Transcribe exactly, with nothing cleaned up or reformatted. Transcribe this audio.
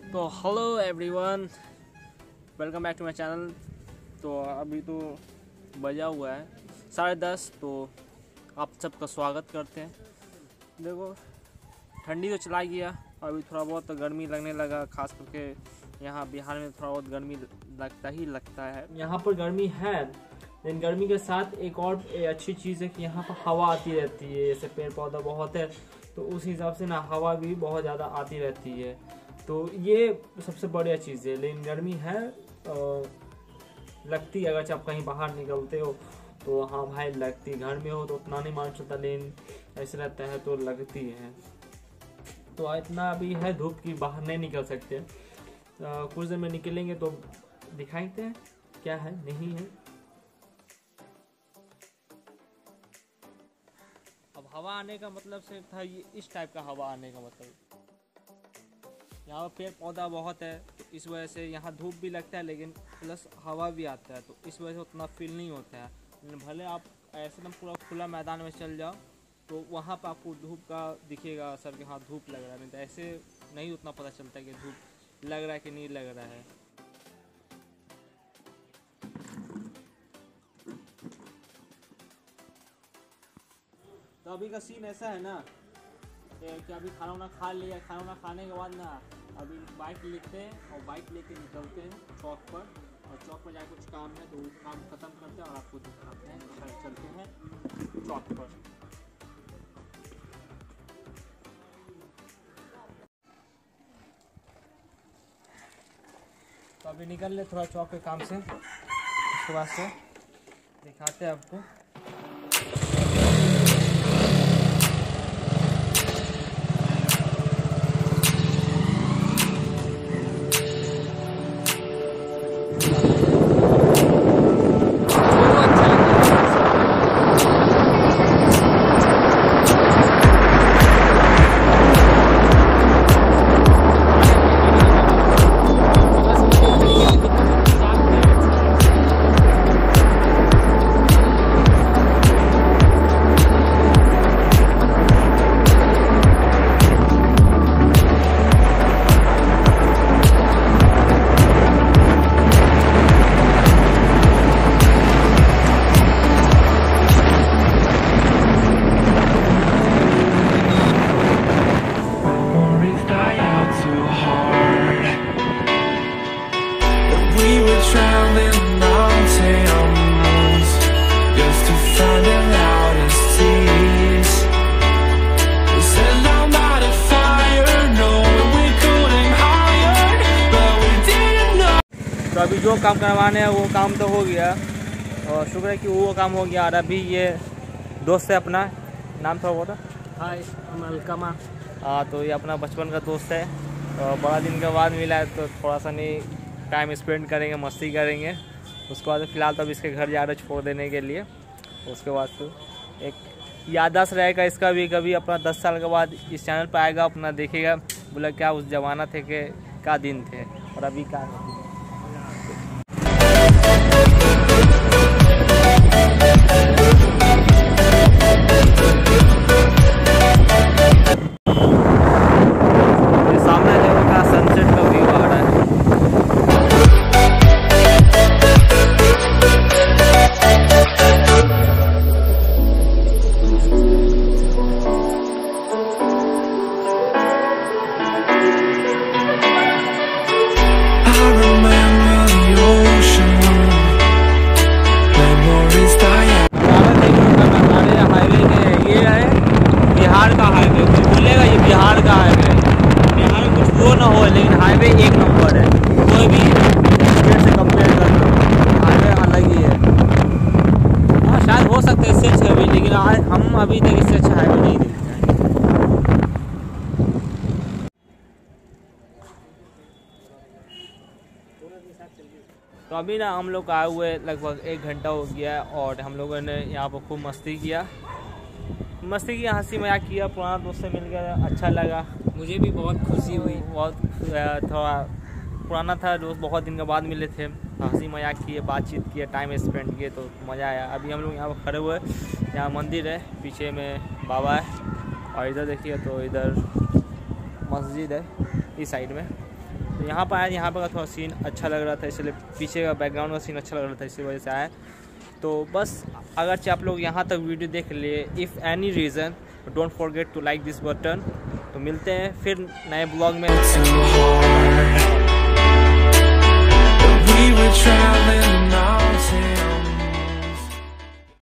तो hello everyone, welcome back to my channel. तो अभी तो बजा हुआ है साढ़े दस, तो आप सबका स्वागत करते हैं। देखो ठंडी तो चला गया, अभी थोड़ा बहुत गर्मी लगने लगा, खास करके यहाँ बिहार में थोड़ा बहुत गर्मी लगता ही लगता है। यहाँ पर गर्मी है, लेकिन गर्मी के साथ एक और अच्छी चीज़ है कि यहाँ पर हवा आती रहती है। जैसे पेड़ पौधा बहुत है तो उस हिसाब से ना हवा भी बहुत ज़्यादा आती रहती है, तो ये सबसे बढ़िया चीज़ है। लेकिन गर्मी है आ, लगती है, अगर आप कहीं बाहर निकलते हो तो हाँ भाई लगती, घर में हो तो उतना नहीं मालूम चलता, लेकिन ऐसे रहता है तो लगती है। तो इतना अभी है धूप की बाहर नहीं निकल सकते, कुछ देर में निकलेंगे तो दिखाते हैं क्या है नहीं है। अब हवा आने का मतलब से था ये, इस टाइप का हवा आने का मतलब यहाँ पर पेड़ पौधा बहुत है तो इस वजह से यहाँ धूप भी लगता है, लेकिन प्लस हवा भी आता है, तो इस वजह से उतना फील नहीं होता है। भले आप ऐसे एकदम पूरा खुला मैदान में चल जाओ तो वहाँ पर आपको धूप का दिखेगा असर कि हाँ धूप लग रहा है, नहीं तो ऐसे नहीं उतना पता चलता कि धूप लग रहा है कि नहीं लग रहा है। तो अभी का सीन ऐसा है ना कि अभी खाना वाना खा लिया, खाना वाना खाने के बाद ना अभी बाइक लेते हैं और बाइक लेके निकलते हैं चौक पर, और चौक पर जाके कुछ काम है तो काम ख़त्म करते हैं और आपको दिखाते हैं। तो चलते हैं चौक पर। तो अभी निकल ले थोड़ा चौक के काम से, उसके बाद से दिखाते हैं आपको। तो अभी जो काम करवाने हैं वो काम तो हो गया, और शुक्र है कि वो काम हो गया। और अभी ये दोस्त है अपना, नाम था वो था हाय अलकमा, हाँ तो ये अपना बचपन का दोस्त है, और बड़ा दिन के बाद मिला है तो थोड़ा सा नहीं टाइम स्पेंड करेंगे, मस्ती करेंगे। उसके बाद फिलहाल तो अब इसके घर जा रहे छोड़ देने के लिए। उसके बाद तो एक याददाश्त रहेगा इसका भी, कभी अपना दस साल के बाद इस चैनल पर आएगा, अपना देखेगा, बोला क्या उस जमाना थे के क्या दिन थे और अभी क्या है। बिहार का हाईवे कोई बोलेगा ये बिहार का हाईवे, बिहार में कुछ वो ना हो, लेकिन हाईवे एक नंबर है। कोई भी स्टेट से कंपेयर करना हाईवे अलग ही है। हाँ शायद हो सकता है इससे अच्छा भी, लेकिन आज हम अभी तक इससे अच्छा हाईवे नहीं देखते हैं। तो अभी ना हम लोग आए हुए लगभग एक घंटा हो गया है, और हम लोगों ने यहाँ पर खूब मस्ती किया मस्ती की हंसी मजाक किया, पुराना दोस्त से मिल गया, अच्छा लगा, मुझे भी बहुत खुशी हुई। बहुत थोड़ा पुराना था दोस्त, बहुत दिन के बाद मिले थे, हंसी मजाक किए, बातचीत किए, टाइम स्पेंड किए, तो मज़ा आया। अभी हम लोग यहाँ पर खड़े हुए, यहाँ मंदिर है, पीछे में बाबा है, और इधर देखिए तो इधर मस्जिद है इस साइड में। तो यहाँ पर आया, यहाँ पर का थोड़ा सीन अच्छा लग रहा था, इसलिए पीछे का बैकग्राउंड का सीन अच्छा लग रहा था, इसी वजह से आया। तो बस अगर आप लोग यहाँ तक वीडियो देख लिए, if any reason don't forget to like this button. तो मिलते हैं फिर नए ब्लॉग में। We were traveling